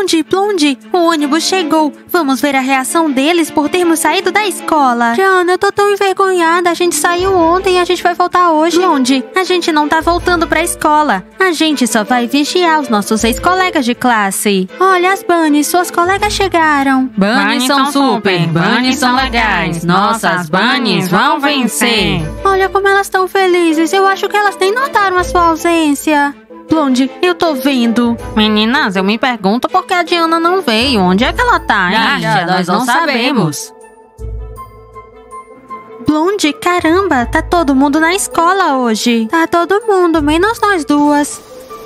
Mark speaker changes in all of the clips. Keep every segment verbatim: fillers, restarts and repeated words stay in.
Speaker 1: Blondie, Blondie, o ônibus chegou. Vamos ver a reação deles por termos saído da escola. Diana, eu tô tão envergonhada. A gente saiu ontem e a gente vai voltar hoje. Blondie, a gente não tá voltando pra escola. A gente só vai vigiar os nossos ex-colegas de classe. Olha as bunnies, suas colegas chegaram.
Speaker 2: Bunnies são super, bunnies são legais. Nossas bunnies vão vencer.
Speaker 1: Olha como elas estão felizes. Eu acho que elas nem notaram a sua ausência. Blondie, eu tô vendo.
Speaker 2: Meninas, eu me pergunto por que a Diana não veio. Onde é que ela tá, hein?
Speaker 1: Ah, já, nós não sabemos. Blondie, caramba, tá todo mundo na escola hoje. Tá todo mundo, menos nós duas.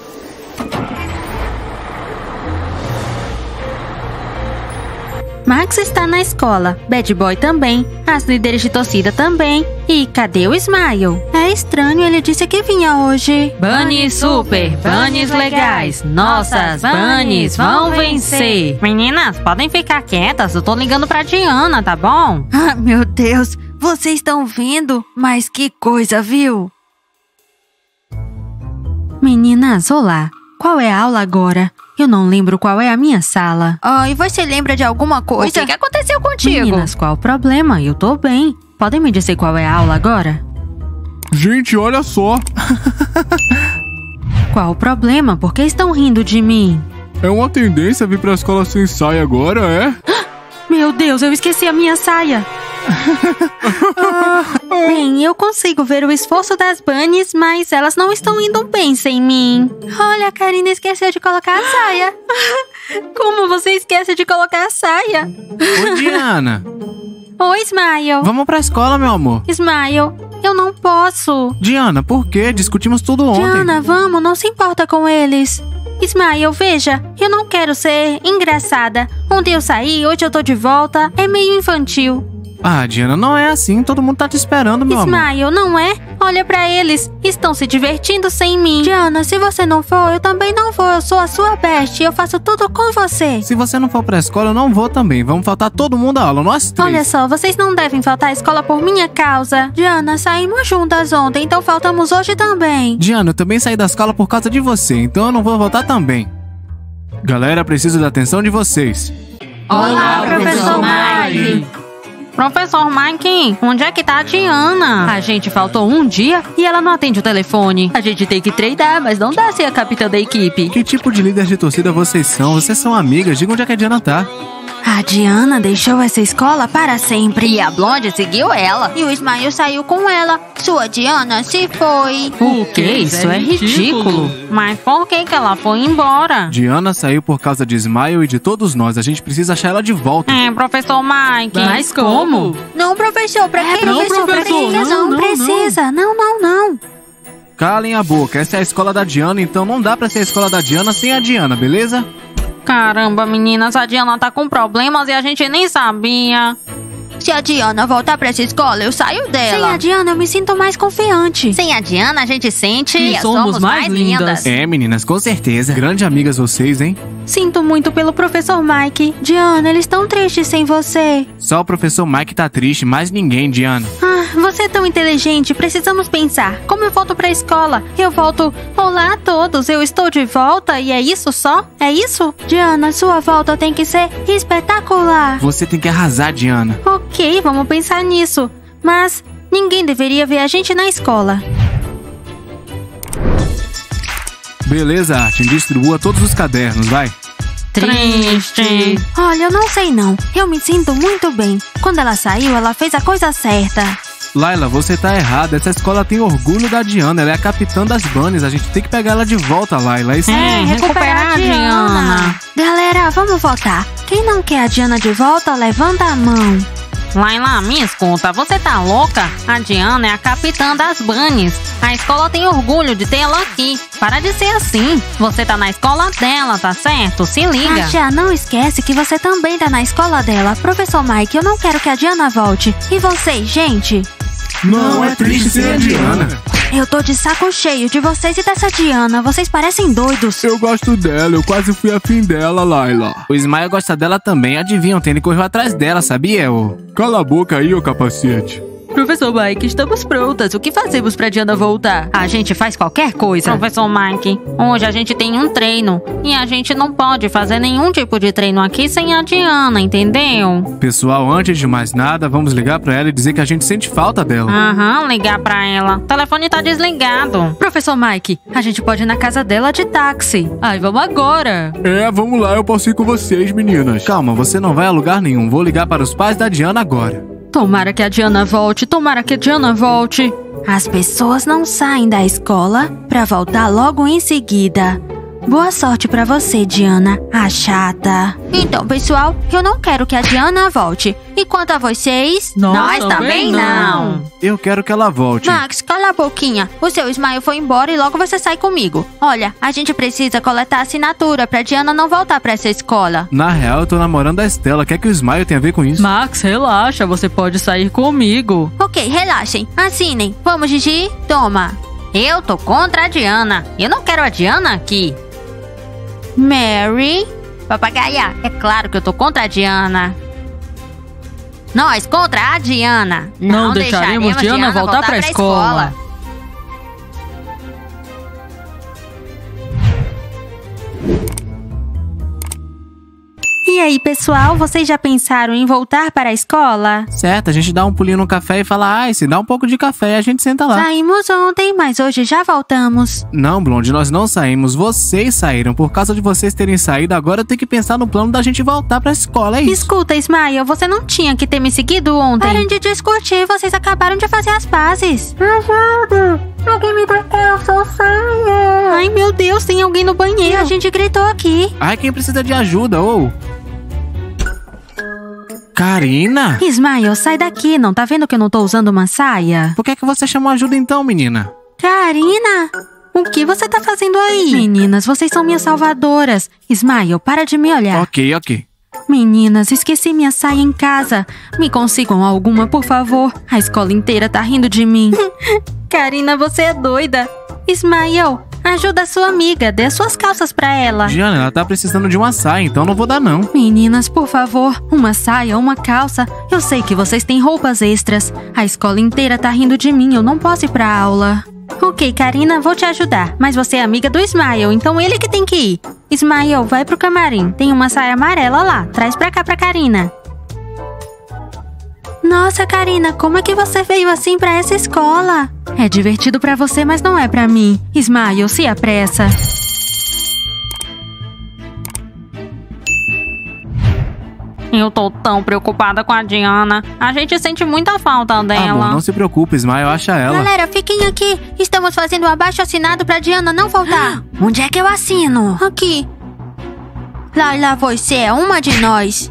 Speaker 1: Max está na escola, Bad Boy também, as líderes de torcida também. E cadê o Smile? É estranho, ele disse que vinha hoje.
Speaker 2: Bunnies super, bunnies legais. Nossas bunnies vão vencer. Meninas, podem ficar quietas, eu tô ligando pra Diana, tá bom?
Speaker 1: Ah, meu Deus, vocês estão vendo? Mas que coisa, viu? Meninas, olá. Qual é a aula agora? Eu não lembro qual é a minha sala.
Speaker 3: Ah, e você lembra de alguma coisa?
Speaker 2: O que, que aconteceu contigo?
Speaker 1: Meninas, qual o problema? Eu tô bem. Podem me dizer qual é a aula agora?
Speaker 4: Gente, olha só.
Speaker 1: Qual o problema? Por que estão rindo de mim?
Speaker 4: É uma tendência vir pra escola sem saia agora, é?
Speaker 1: Meu Deus, eu esqueci a minha saia. Bem, eu consigo ver o esforço das bunnies, mas elas não estão indo bem sem mim. Olha, a Karina esqueceu de colocar a saia. Como você esquece de colocar a saia?
Speaker 5: Oi, Diana.
Speaker 1: Oi, Smile.
Speaker 5: Vamos pra escola, meu amor.
Speaker 1: Smile, eu não posso.
Speaker 5: Diana, por quê? Discutimos tudo ontem.
Speaker 1: Diana, vamos, não se importa com eles. Smile, veja, eu não quero ser engraçada. Ontem eu saí, hoje eu tô de volta. É meio infantil.
Speaker 5: Ah, Diana, não é assim. Todo mundo tá te esperando, meu amor.
Speaker 1: Smile, não é? Olha pra eles. Estão se divertindo sem mim. Diana, se você não for, eu também não vou. Eu sou a sua best. Eu faço tudo com você.
Speaker 5: Se você não for pra escola, eu não vou também. Vamos faltar todo mundo à aula, nós três.
Speaker 1: Olha só, vocês não devem faltar à escola por minha causa. Diana, saímos juntas ontem, então faltamos hoje também.
Speaker 5: Diana, eu também saí da escola por causa de você, então eu não vou voltar também. Galera, preciso da atenção de vocês.
Speaker 2: Olá, professor Mike. Professor Mike, onde é que tá a Diana?
Speaker 1: A gente faltou um dia e ela não atende o telefone. A gente tem que treinar, mas não dá ser a capitã da equipe.
Speaker 5: Que tipo de líder de torcida vocês são? Vocês são amigas, diga onde é que a Diana tá.
Speaker 1: A Diana deixou essa escola para sempre.
Speaker 3: E a Blondie seguiu ela. E o Smile saiu com ela. Sua Diana se foi.
Speaker 1: O que? Isso é ridículo.
Speaker 2: Mas por que que ela foi embora?
Speaker 5: Diana saiu por causa de Smile e de todos nós. A gente precisa achar ela de volta.
Speaker 2: É, professor Mike.
Speaker 1: Mas como?
Speaker 3: Não, professor, pra
Speaker 1: É,
Speaker 3: que
Speaker 1: não,
Speaker 3: professor? Pra
Speaker 1: professor,
Speaker 3: que
Speaker 1: não, não precisa. Não, não, não.
Speaker 5: Calem a boca, essa é a escola da Diana, então não dá pra ser a escola da Diana sem a Diana, beleza?
Speaker 2: Caramba, meninas, a Diana tá com problemas e a gente nem sabia.
Speaker 3: Se a Diana voltar pra essa escola, eu saio dela.
Speaker 1: Sem a Diana, eu me sinto mais confiante.
Speaker 3: Sem a Diana, a gente sente
Speaker 1: E
Speaker 3: e
Speaker 1: somos
Speaker 3: somos
Speaker 1: mais
Speaker 3: mais
Speaker 1: lindas.
Speaker 3: lindas.
Speaker 5: É, meninas, com certeza. Grande amigas vocês, hein?
Speaker 1: Sinto muito pelo professor Mike. Diana, eles estão tristes sem você.
Speaker 5: Só o professor Mike tá triste, mais ninguém, Diana.
Speaker 1: Ah, você é tão inteligente, precisamos pensar. Como eu volto pra escola? Eu volto, olá a todos, eu estou de volta e é isso só? É isso? Diana, sua volta tem que ser espetacular.
Speaker 5: Você tem que arrasar, Diana.
Speaker 1: Ok, vamos pensar nisso. Mas ninguém deveria ver a gente na escola.
Speaker 5: Beleza, Artin, distribua todos os cadernos, vai.
Speaker 2: Triste.
Speaker 1: Olha, eu não sei não. Eu me sinto muito bem. Quando ela saiu, ela fez a coisa certa.
Speaker 5: Laila, você tá errada. Essa escola tem orgulho da Diana. Ela é a capitã das bunnies. A gente tem que pegar ela de volta, Laila. Isso
Speaker 2: É,
Speaker 5: aí.
Speaker 2: recuperar a Diana.
Speaker 1: Galera, vamos votar. Quem não quer a Diana de volta, levanta a mão.
Speaker 2: Laila, me escuta, você tá louca? A Diana é a capitã das bunnies. A escola tem orgulho de tê-la aqui. Para de ser assim. Você tá na escola dela, tá certo? Se liga.
Speaker 1: Acha, não esquece que você também tá na escola dela. Professor Mike, eu não quero que a Diana volte. E vocês, gente?
Speaker 4: Não é triste ser a Diana.
Speaker 1: Eu tô de saco cheio de vocês e dessa Diana. Vocês parecem doidos.
Speaker 4: Eu gosto dela, eu quase fui afim dela, Laila.
Speaker 5: O Smile gosta dela também. Adivinha, ontem ele correu atrás dela, sabia? Ô?
Speaker 4: Cala a boca aí, ô capacete.
Speaker 1: Professor Mike, estamos prontas. O que fazemos pra Diana voltar? A gente faz qualquer coisa.
Speaker 2: Professor Mike, hoje a gente tem um treino e a gente não pode fazer nenhum tipo de treino aqui sem a Diana, entendeu?
Speaker 5: Pessoal, antes de mais nada, vamos ligar pra ela e dizer que a gente sente falta dela.
Speaker 2: Aham, ligar pra ela. O telefone tá desligado.
Speaker 1: Professor Mike, a gente pode ir na casa dela de táxi. Ai, vamos agora.
Speaker 4: É, vamos lá, eu posso ir com vocês, meninas.
Speaker 5: Calma, você não vai a lugar nenhum. Vou ligar para os pais da Diana agora.
Speaker 1: Tomara que a Diana volte, tomara que a Diana volte.
Speaker 3: As pessoas não saem da escola pra voltar logo em seguida. Boa sorte pra você, Diana, a chata. Então, pessoal, eu não quero que a Diana volte. E quanto a vocês?
Speaker 1: Nós também não.
Speaker 5: Eu quero que ela volte.
Speaker 3: Max, cala a boquinha. O seu Smile foi embora e logo você sai comigo. Olha, a gente precisa coletar assinatura pra Diana não voltar pra essa escola.
Speaker 5: Na real, eu tô namorando a Estela. Quer que o Smile tenha a ver com isso?
Speaker 1: Max, relaxa, você pode sair comigo.
Speaker 3: Ok, relaxem. Assinem. Vamos, Gigi? Toma.
Speaker 2: Eu tô contra a Diana. Eu não quero a Diana aqui.
Speaker 3: Mary?
Speaker 2: Papagaia, é claro que eu tô contra a Diana. Nós contra a Diana.
Speaker 1: Não, não deixaremos, deixaremos Diana, Diana voltar, voltar pra, pra escola. escola. E aí, pessoal, vocês já pensaram em voltar para a escola?
Speaker 5: Certo, a gente dá um pulinho no café e fala, ai, se dá um pouco de café e a gente senta lá.
Speaker 1: Saímos ontem, mas hoje já voltamos.
Speaker 5: Não, Blonde, nós não saímos, vocês saíram. Por causa de vocês terem saído, agora eu tenho que pensar no plano da gente voltar pra escola, é isso.
Speaker 1: Escuta, Smile, você não tinha que ter me seguido ontem.
Speaker 3: Parem de discutir, vocês acabaram de fazer as pazes.
Speaker 1: Ajuda! Alguém me dá calça, saia! Ai, meu Deus, tem alguém no banheiro.
Speaker 3: A gente gritou aqui.
Speaker 5: Ai, quem precisa de ajuda, ou... Karina?
Speaker 1: Smile, sai daqui, não tá vendo que eu não tô usando uma saia?
Speaker 5: Por que é que você chamou ajuda então, menina?
Speaker 1: Karina? O que você tá fazendo aí? Meninas, vocês são minhas salvadoras. Smile, para de me olhar.
Speaker 5: Ok, ok.
Speaker 1: Meninas, esqueci minha saia em casa. Me consigam alguma, por favor. A escola inteira tá rindo de mim. Karina, você é doida. Smile, ajuda a sua amiga, dê as suas calças pra ela.
Speaker 5: Diana, ela tá precisando de uma saia, então não vou dar não.
Speaker 1: Meninas, por favor, uma saia, uma calça. Eu sei que vocês têm roupas extras. A escola inteira tá rindo de mim, eu não posso ir pra aula. Ok, Karina, vou te ajudar. Mas você é amiga do Smile, então ele que tem que ir. Smile, vai pro camarim. Tem uma saia amarela lá. Traz pra cá pra Karina. Nossa, Karina, como é que você veio assim pra essa escola? É divertido pra você, mas não é pra mim. Smile, se apressa.
Speaker 2: Eu tô tão preocupada com a Diana. A gente sente muita falta dela.
Speaker 5: Amor, não se preocupe, Smile, acha ela.
Speaker 3: Galera, fiquem aqui. Estamos fazendo um abaixo-assinado pra Diana não voltar. Onde é que eu assino? Aqui. Laila, você é uma de nós.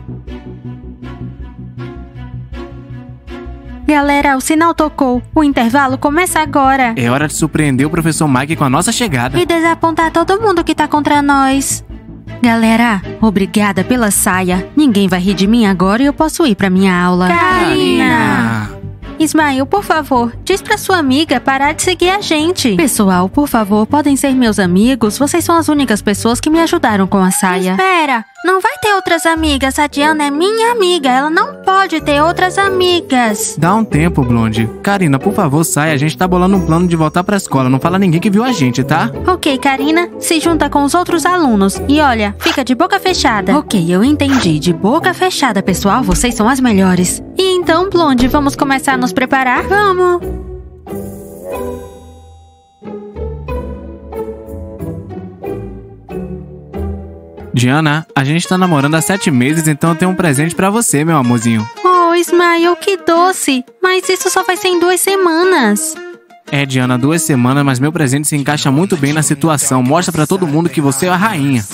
Speaker 1: Galera, o sinal tocou. O intervalo começa agora.
Speaker 5: É hora de surpreender o professor Mike com a nossa chegada.
Speaker 1: E desapontar todo mundo que tá contra nós. Galera, obrigada pela saia. Ninguém vai rir de mim agora e eu posso ir pra minha aula.
Speaker 5: Karina!
Speaker 1: Ismael, por favor, diz pra sua amiga parar de seguir a gente. Pessoal, por favor, podem ser meus amigos. Vocês são as únicas pessoas que me ajudaram com a saia.
Speaker 3: Espera, não vai ter outras amigas. A Diana é minha amiga. Ela não pode ter outras amigas.
Speaker 5: Dá um tempo, Blonde. Karina, por favor, sai. A gente tá bolando um plano de voltar pra escola. Não fala ninguém que viu a gente, tá?
Speaker 1: Ok, Karina, se junta com os outros alunos. E olha, fica de boca fechada. Ok, eu entendi. De boca fechada, pessoal. Vocês são as melhores. E então, Blonde, vamos começar a nos preparar? Vamos!
Speaker 5: Diana, a gente tá namorando há sete meses, então eu tenho um presente pra você, meu amorzinho.
Speaker 1: Oh, Ismael, que doce! Mas isso só vai ser em duas semanas.
Speaker 5: É, Diana, duas semanas, mas meu presente se encaixa muito bem na situação. Mostra pra todo mundo que você é a rainha.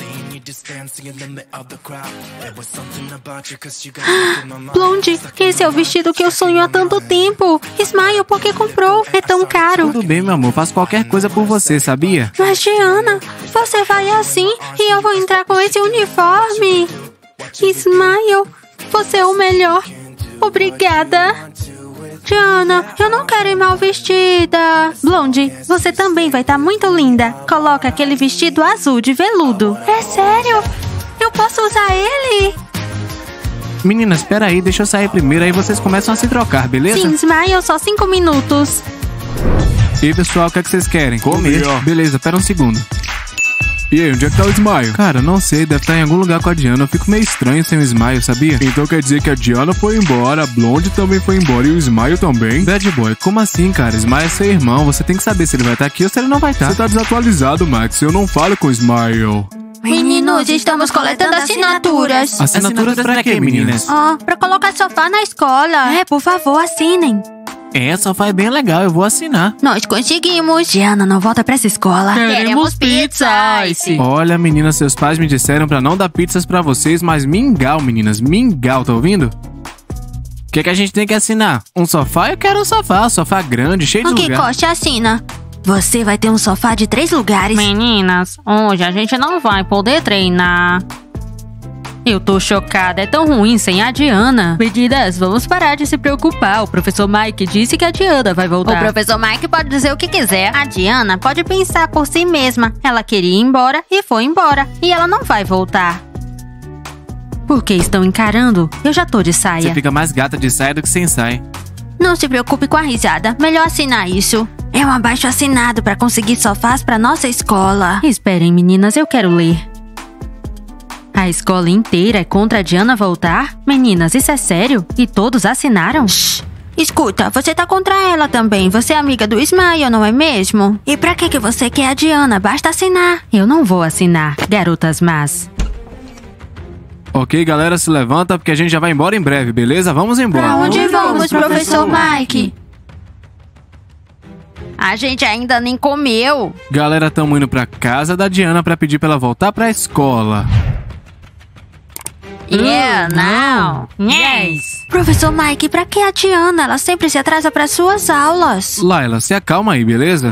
Speaker 1: Blonde, esse é o vestido que eu sonho há tanto tempo. Ismael, por que comprou? É tão caro.
Speaker 5: Tudo bem, meu amor, faço qualquer coisa por você, sabia?
Speaker 1: Mas, Diana, você vai assim e eu vou entrar com esse uniforme. Ismael, você é o melhor. Obrigada. Diana, eu não quero ir mal vestida. Blonde, você também vai estar muito linda. Coloca aquele vestido azul de veludo.
Speaker 3: É sério? Eu posso usar ele?
Speaker 5: Meninas, espera aí, deixa eu sair primeiro, aí vocês começam a se trocar, beleza?
Speaker 1: Sim, Smile, só cinco minutos.
Speaker 5: E aí, pessoal, o que é que vocês querem?
Speaker 4: Comer.
Speaker 5: Beleza, pera um segundo.
Speaker 4: E aí, onde é que tá o Smile?
Speaker 5: Cara, não sei, deve estar em algum lugar com a Diana. Eu fico meio estranho sem o Smile, sabia?
Speaker 4: Então quer dizer que a Diana foi embora, a Blonde também foi embora e o Smile também?
Speaker 5: Bad boy, como assim, cara? Smile é seu irmão, você tem que saber se ele vai estar aqui ou se ele não vai estar.
Speaker 4: Você tá desatualizado, Max, eu não falo com o Smile.
Speaker 1: Meninos, estamos coletando assinaturas.
Speaker 5: Assinaturas pra quê, meninas?
Speaker 1: Ah, pra colocar sofá na escola.
Speaker 3: É, por favor, assinem.
Speaker 5: É, sofá é bem legal, eu vou assinar.
Speaker 1: Nós conseguimos.
Speaker 3: Diana, não volta pra essa escola.
Speaker 2: Queremos pizza, Ice.
Speaker 5: Olha, meninas, seus pais me disseram pra não dar pizzas pra vocês, mas mingau, meninas, mingau, tá ouvindo? O que, que a gente tem que assinar? Um sofá? Eu quero um sofá, um sofá grande, cheio de
Speaker 1: O que
Speaker 5: lugar.
Speaker 1: Coste assina?
Speaker 3: Você vai ter um sofá de três lugares.
Speaker 2: Meninas, hoje a gente não vai poder treinar. Eu tô chocada, é tão ruim sem a Diana. Meninas, vamos parar de se preocupar. O professor Mike disse que a Diana vai voltar.
Speaker 1: O professor Mike pode dizer o que quiser. A Diana pode pensar por si mesma. Ela queria ir embora e foi embora. E ela não vai voltar.
Speaker 2: Por que estão encarando? Eu já tô de
Speaker 5: Você
Speaker 2: saia.
Speaker 5: fica mais gata de saia do que sem saia.
Speaker 1: Não se preocupe com a risada. Melhor assinar isso.
Speaker 3: É um abaixo assinado pra conseguir sofás pra nossa escola.
Speaker 2: Esperem, meninas, eu quero ler. A escola inteira é contra a Diana voltar? Meninas, isso é sério? E todos assinaram?
Speaker 1: Shh. Escuta, você tá contra ela também. Você é amiga do Smile, não é mesmo?
Speaker 3: E pra que que você quer a Diana? Basta assinar.
Speaker 2: Eu não vou assinar, garotas más.
Speaker 5: Ok, galera, se levanta porque a gente já vai embora em breve, beleza? Vamos embora.
Speaker 1: Pra onde vamos, professor Mike? A gente ainda nem comeu.
Speaker 5: Galera, tamo indo pra casa da Diana pra pedir pra ela voltar pra escola.
Speaker 1: Yeah, não.
Speaker 2: Yes!
Speaker 3: Professor Mike, pra que a Diana? Ela sempre se atrasa para suas aulas.
Speaker 5: Laila, se acalma aí, beleza?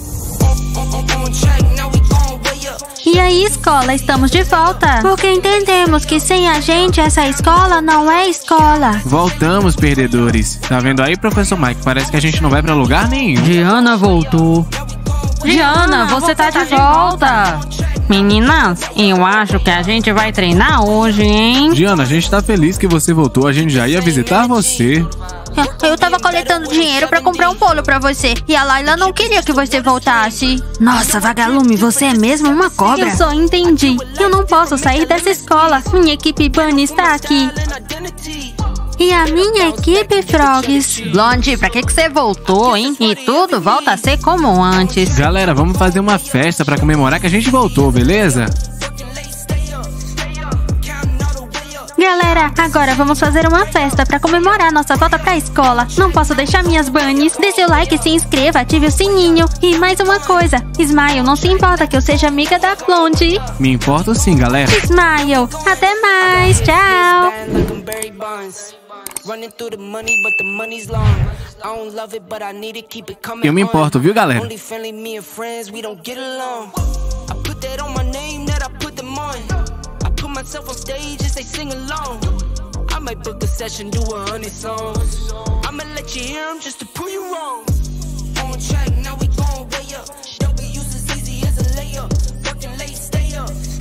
Speaker 1: E aí, escola, estamos de volta. Porque entendemos que sem a gente, essa escola não é escola.
Speaker 5: Voltamos, perdedores. Tá vendo aí, professor Mike? Parece que a gente não vai pra lugar nenhum.
Speaker 2: Diana voltou. Diana, você tá de volta. Meninas, eu acho que a gente vai treinar hoje, hein?
Speaker 5: Diana, a gente tá feliz que você voltou. A gente já ia visitar você.
Speaker 1: Eu, eu tava coletando dinheiro pra comprar um bolo pra você. E a Laila não queria que você voltasse.
Speaker 3: Nossa, vagalume, você é mesmo uma cobra.
Speaker 1: Eu só entendi. Eu não posso sair dessa escola. Minha equipe Bunny está aqui. E a minha equipe, Frogs.
Speaker 2: Blonde, pra que que você voltou, hein? E tudo volta a ser como antes.
Speaker 5: Galera, vamos fazer uma festa pra comemorar que a gente voltou, beleza?
Speaker 1: Galera, agora vamos fazer uma festa pra comemorar nossa volta pra escola. Não posso deixar minhas bunnies. Dê seu like, se inscreva, ative o sininho. E mais uma coisa, Smile, não se importa que eu seja amiga da Blonde.
Speaker 5: Me importo sim, galera.
Speaker 1: Smile, até mais, tchau.
Speaker 5: Eu me importo, viu, galera?
Speaker 6: Myself on stage and say sing along. I might book a session, do a hundred songs. I'ma let you hear them just to prove you wrong. On track, now we going way up. W use as easy as a layup. Working late, stay up.